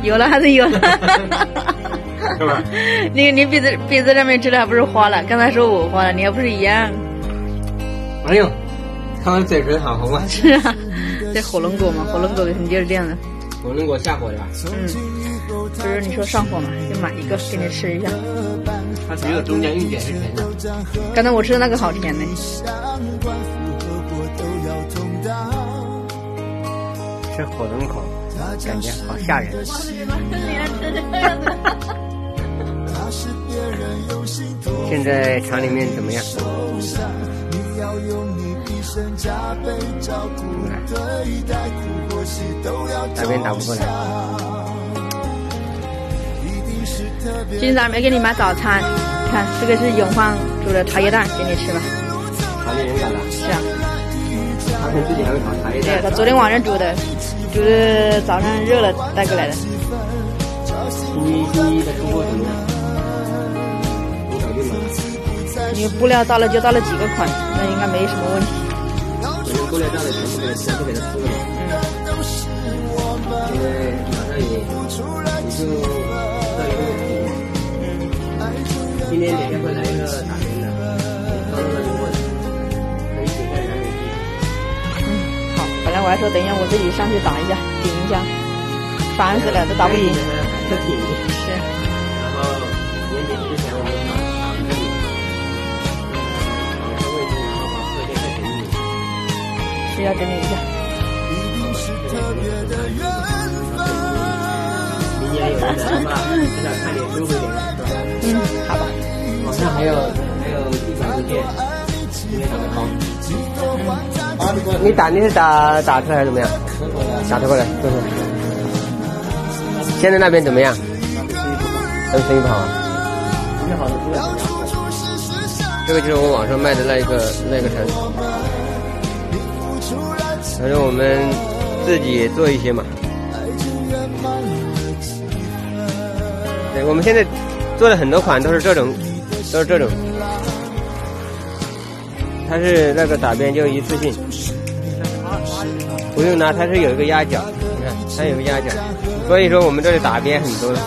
有了还是有了。 是吧？ 你鼻子上面吃的还不是花了？刚才说我花了，你还不是一样？ 哎呦，看我嘴唇好红啊！ 是啊，这火龙果嘛，火龙果肯定就是这样的。 火龙果下火的吧？ 就是你说上火嘛，就买一个给你吃一下。 它只有中间一点是甜的。 刚才我吃的那个好甜呢。 吃火龙果感觉好吓人。现在厂里面怎么样？打边打不过来。 今早没给你买早餐，看这个是永芳煮的茶叶蛋，给你吃吧。 茶叶人搞的？ 是啊。 他们自己还会炒茶叶蛋。 对，他昨天晚上煮的早上热了带过来的。 星期一的出货怎么样？你搞定了？ 你布料到了就到了几个款，那应该没什么问题。 我们布料到了全部给他出了嘛。现在马上也就到一个月底。今天点下会来一个打针的，刚刚就过来，可以点下2美金。 好，本来我还说等一下我自己上去打一下，顶一下，烦死了，都打不赢。 是。然后年底之前我们把厂这里2个位置，然后把车间再整理。 是要整理一下。 明年有人来吧，至少看点优惠点，是吧？ 好吧。 网上还有100个店，今天打的高。你是打车还是怎么样？打车过来，就是。现在那边怎么样？都生意不好啊。这个就是我网上卖的那个橙，反正我们自己也做一些嘛。对，我们现在做了很多款，都是这种。它是那个打边就一次性，不用拿，它是有一个压脚，你看它有个压脚，所以说我们这里打边很多次。